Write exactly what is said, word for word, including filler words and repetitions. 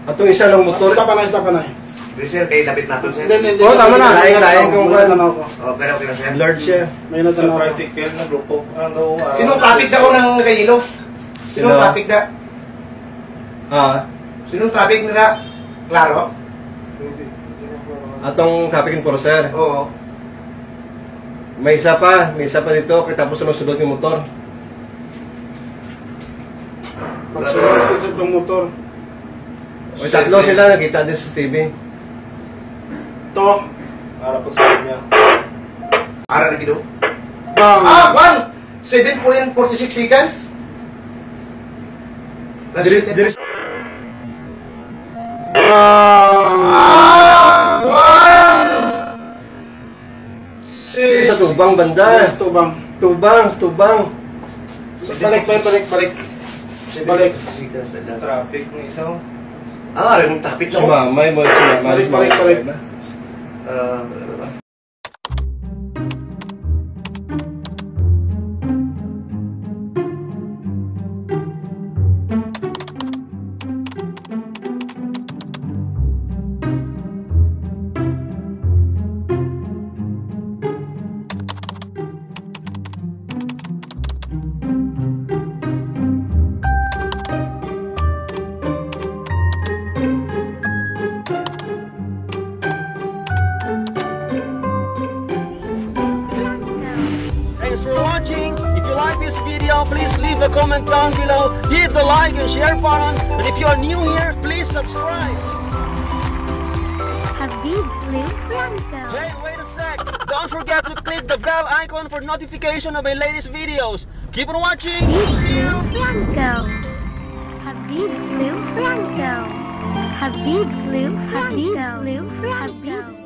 At yung isa lang motor. Stop na, stop na. Sir, kayo lapit natin, sir. Hindi, hindi. Oo, tama na. Lain, lain kung ba. Oh, pero okay na, sir. Lord siya. May natanaw ko. Tricycle na grupo. Ano daw? Sinong traffic na ko ng Kayilo? Sinong traffic na? Ah. Sinong traffic na? Klaro? Atong traffic enforcer. Oo. May isa pa. May isa pa dito. Kaya tapos sunod yung motor. Pagsunod sa itong motor. O tatlo sila nakita din sa T V. Ito. Para po sa kanya. Ara na gido? Bang! Ah, one! seven point four six seconds? That's Diri, it. diri, Ah! One! diri sa tubang banda. Yes, tubang. Tubang, tubang. Balik, balik, balik, balik. Balik. Traffic ng isa. Ah, rin yung traffic Si na ko. Mamay mo, si Mamay. Balik, balik, balik. Ah, Thanks for watching. If you like this video, please leave a comment down below. Hit the like and share button. And if you are new here, please subscribe. Habib Blue Franco. Hey, wait a sec. Don't forget to click the bell icon for notification of my latest videos. Keep on watching. Habib Blue Franco. Habib Blue Franco. Habib Blue Franco. Habib Blue Franco.